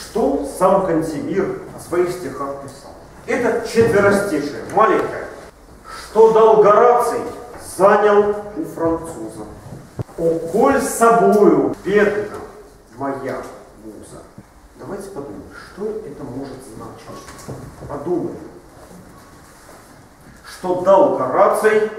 Что сам Кантемир о своих стихах писал? Это четверостишее, маленькое. Что дал Гораций, занял у француза. О, коль собою бедна моя муза. Давайте подумаем, что это может значить. Подумаем. Что дал Гораций,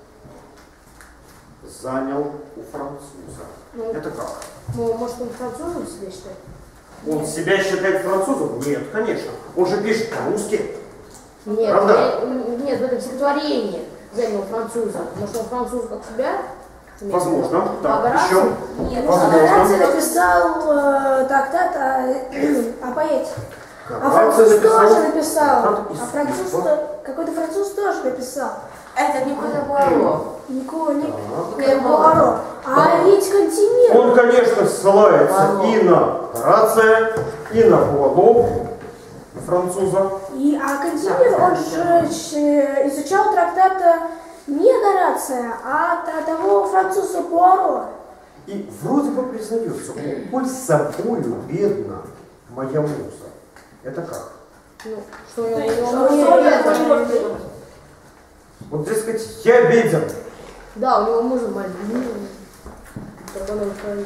занял у француза. Это как? Ну, может, он французом себя считает? Он себя считает французом? Нет, конечно. Он же пишет по-русски. Нет, правда? Нет, в этом стихотворении занял француза. Может, он француз как себя? Возможно. Так, Гораций? еще. Нет, Возможно. Гораций написал трактат о поэте. А Гораций француз тоже написал написал. трактат А француз, какой-то француз тоже написал. Это Николя Буаро. Николя Буаро. А ведь Кантемир. Он, конечно, ссылается и на Горация, и на Буало, француза. А Кантемир, он же изучал трактат не Горация, а того француза Буаро. И вроде бы признается, коль собою бедна моя муза. Это как? Ну, что у него Вот, дескать, я беден. Да, у него мужа маленький. Так он и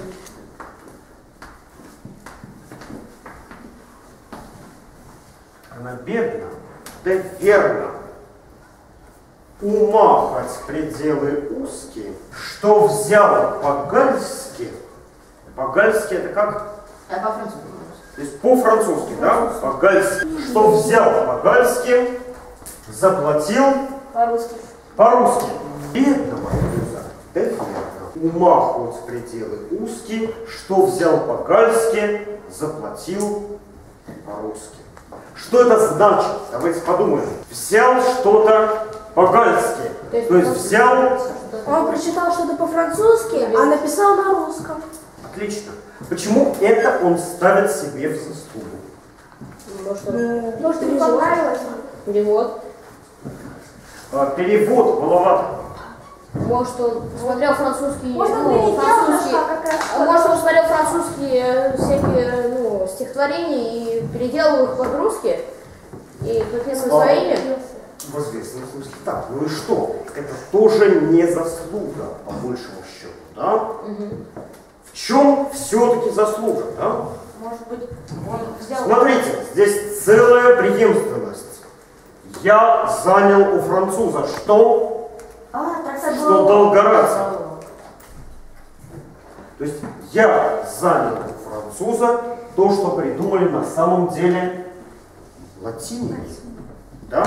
Она бедна, да верно. Ума хоть пределы узкие, что взял по-гальски. По-гальски это как? Это по-французски. То есть по-французски, да? По-гальски. Что взял по-гальски, заплатил По-русски. по-русски. Бедного муза, да верно. Ума хоть пределы узкие, что взял по-гальски, заплатил по-русски. Что это значит? Давайте подумаем. Взял что-то по-гальски. То есть взял... Он прочитал что-то по-французски, а написал на русском. Отлично. Почему это он ставит себе в заслугу? Может, ему понравилось. Перевод. Перевод маловато. Может, он смотрел французские, Может, он ну, французские, как раз. может, он смотрел французские всякие, ну, стихотворения и переделал их под русский и написал своими. В известном смысле. Так, ну и что? Это тоже не заслуга, по большему счету, да? В чем все-таки заслуга, да? Может быть, он взял... Смотрите, здесь целая преемственность. Я занял у француза что? Что дал Гораций. То есть я занял у француза то, что придумали на самом деле латиняне. Да?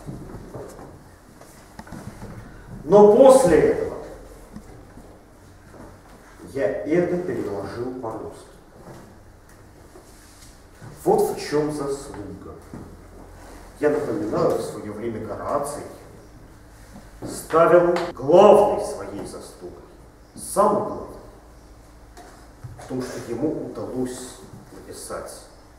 Но после этого я это переложил по-русски. Вот в чем заслуга. Я напоминаю, в свое время Гораций ставил главной своей заслугой, самой главной, в том, что ему удалось написать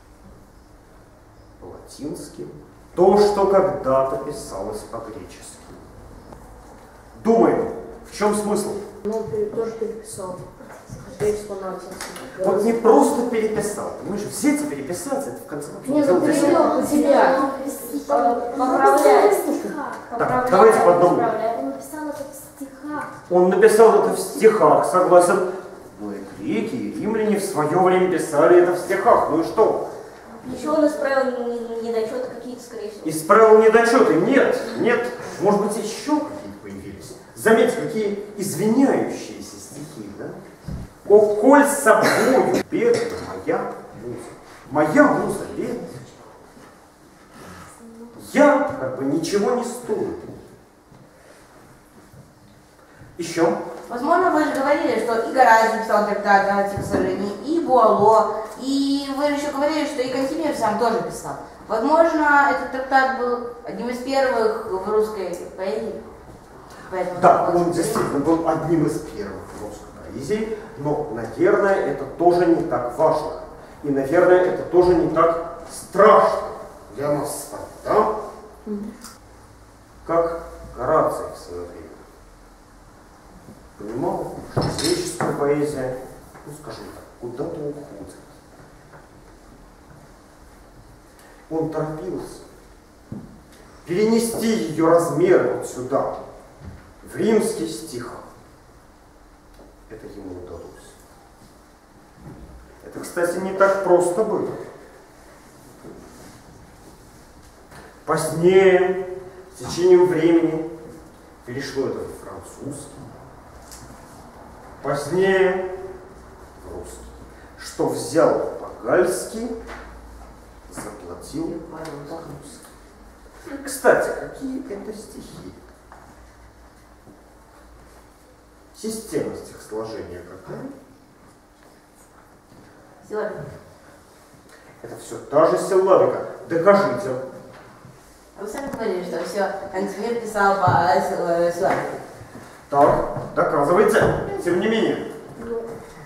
по-латински то, что когда-то писалось по-гречески. Думаем, в чем смысл? Ну, он тоже переписал. Вот не просто переписал, понимаешь, взять и переписать, это в конце концов Нет, он перевел под себя. Поправляет. Так, давайте по одному. Он написал это в стихах. Он написал это в стихах, согласен. Ну и греки, и римляне в свое время писали это в стихах. Ну и что? Еще он исправил недочеты какие-то, скорее всего. Исправил недочеты? Нет, нет. Может быть, еще какие-то появились. Заметьте, какие извиняющиеся стихи, да? О, коль с собою бедна моя муза. Моя муза бедна. Я как бы ничего не стою. Еще? Возможно, вы же говорили, что и Гораций писал трактат о стихосложении, и Буало, и вы же еще говорили, что и Кантемир сам тоже писал. Возможно, этот трактат был одним из первых в русской поэзии. Поэтому Да, он действительно был одним из первых в русской поэзии, но, наверное, это тоже не так важно. И, наверное, это тоже не так страшно для нас с вами, да? Как Гораций в свое время понимал, что греческая поэзия, ну, скажем так, куда-то уходит. Он торопился перенести ее размеры вот сюда, в римский стих. Это ему удалось. Это, кстати, не так просто было. Позднее, с течением времени, перешло это в французский, позднее в русский. Что взял по-гальски, заплатил по-русски. Кстати, какие это стихи? Система стихосложения какая? Силабика. Это все та же силлабика. Докажите. Вы сами говорили, что все Кантемир писал по силабике. Так, доказывайте. Тем не менее. Ну,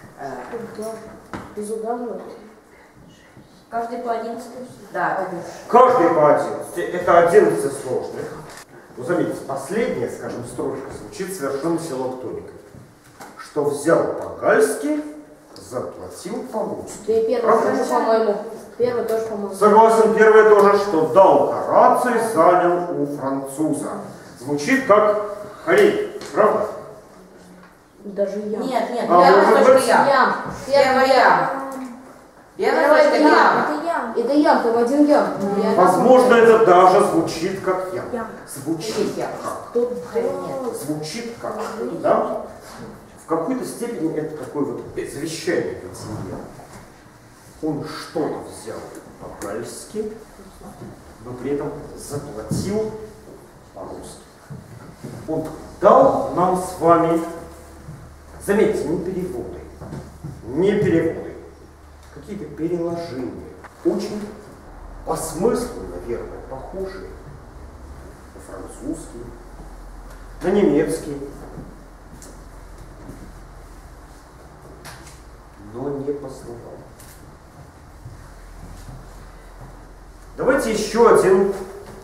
без ударного. Каждый по 11. Да, Каждый по 11. Это 11 сложных. Ну, заметьте, последняя, скажем, строчка звучит совершенно силактоникой. Что взял по-гальски, заплатил по-русски. Да и первый тоже, по-моему. Первый тоже, по-моему. Согласен, первое тоже, что дал Гораций, занял у француза. Звучит как хорей, правда? Даже я. Нет, нет, А первая может точка быть, ям. Ям. Первая ям. Первая Первая точка ям. ям. Это ям. Это ям, там один ям. Я Возможно, это даже звучит как ям. Ям. Звучит Есть ям. как. Тут Нет. Звучит как. Да? В какой-то степени это такое вот завещание Кантемира. Он что-то взял по-гальски, но при этом заплатил по-русски. Он дал нам с вами, заметьте, не переводы, какие-то переложения, очень по смыслу, наверное, похожие на французский, на немецкий, но не по словам. Давайте еще один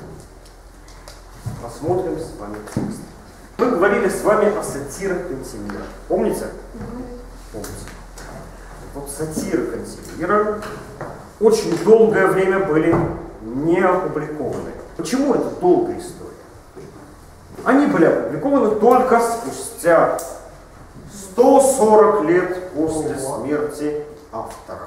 посмотрим с вами текст. Мы говорили с вами о сатирах Кантемира. Помните? Помните. Вот сатиры Кантемира очень долгое время были не опубликованы. Почему это долгая история? Они были опубликованы только спустя 140 лет после смерти автора.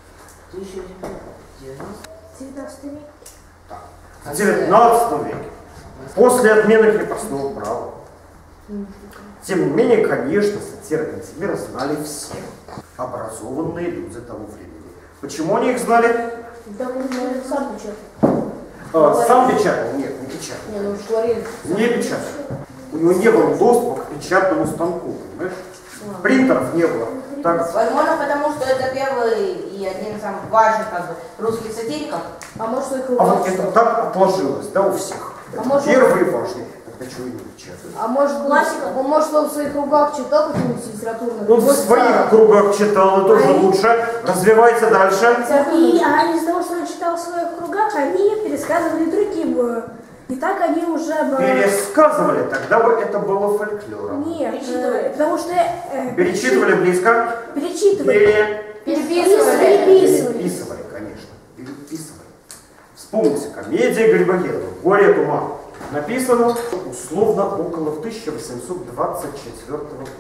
19 век. В 19 веке. После отмены крепостного права. Тем не менее, конечно, сатиры Кантемира знали все образованные люди того времени. Почему они их знали? Да, он сам печатал. Сам печатал? Нет, не печатал. Не, ну уж говорили. Не печатал. У него не было доступа к печатному станку, понимаешь? Принтеров не было. Так, Возможно, потому что это первый и один из самых важных русских сатириков. А может, их а вот это так отложилось, да, у всех. Это может, первый важный. Тогда чего и не печатают? А может, он в своих кругах читал какие-нибудь литературные? Он в своих кругах читал, и тоже лучше. Развивайте дальше. И из-за того, что он читал в своих кругах, они пересказывали другим. И так они уже... Пересказывали, тогда бы это было фольклором. Нет, потому что... Перечитывали близко? Перечитывали. Переписывали, конечно. Переписывали. Вспомните, комедия Грибоедова «Горе от ума». Написано условно около 1824 года.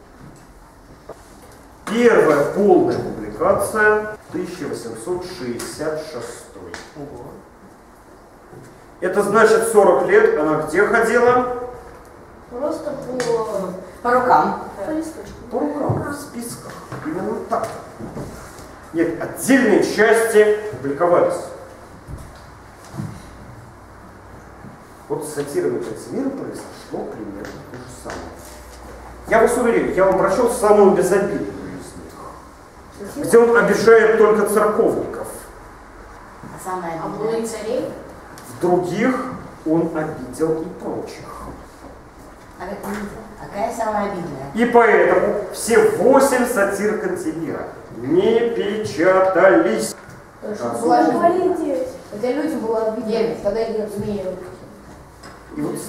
Первая полная публикация 1866. Это значит 40 лет она где ходила? Просто По рукам. По листочку. По рукам, в списках. Именно так. Нет, отдельные части публиковались. Вот с сатирами Кантемира произошло примерно то же самое. Я вас уверяю, я вам прочел самую безобидную из них, где он обижает только церковников. А самое А было и обидное. царей? В других он обидел и прочих. А какая самая обидная? И поэтому все 8 сатир Кантемира не печатались. Говорили 9. Хотя людям было обидно, когда их змеи. И вот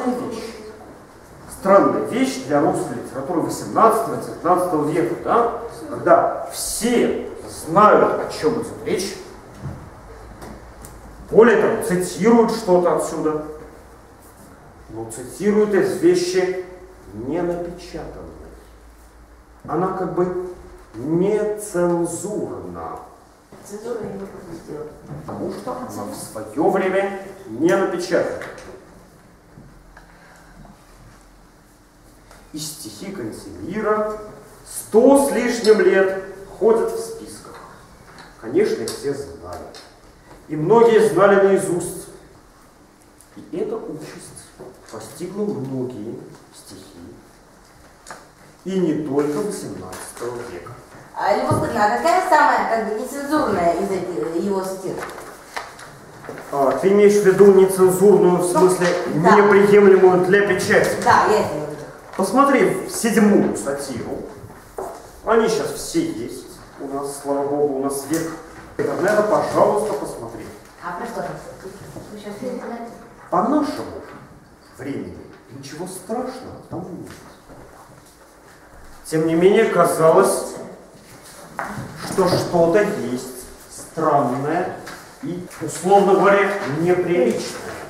странная вещь для русской литературы 18-19 века, да? Когда все знают, о чем идет речь, Более того, цитируют что-то отсюда. Но цитируют из вещи не напечатанной. Она как бы нецензурна. Цензура я не пропустила. Потому что она в свое время не напечатана. И стихи Кантемира 100 с лишним лет ходят в списках. Конечно, их все знали. И многие знали наизусть. И эта участь постигла многие стихи. И не только 18 века. Любопытно, а какая самая как бы нецензурная из этих его сатир? Ты имеешь в виду нецензурную, в смысле да. неприемлемую для печати? Да, я это имею в виду. Посмотри в 7-ю сатиру. Они сейчас все есть. У нас, слава богу, у нас век интернета. Пожалуйста, посмотри. А про что там? Вы сейчас в интернете? По нашему времени ничего страшного там нет. Тем не менее, казалось, что что-то есть странное и, условно говоря, неприличное.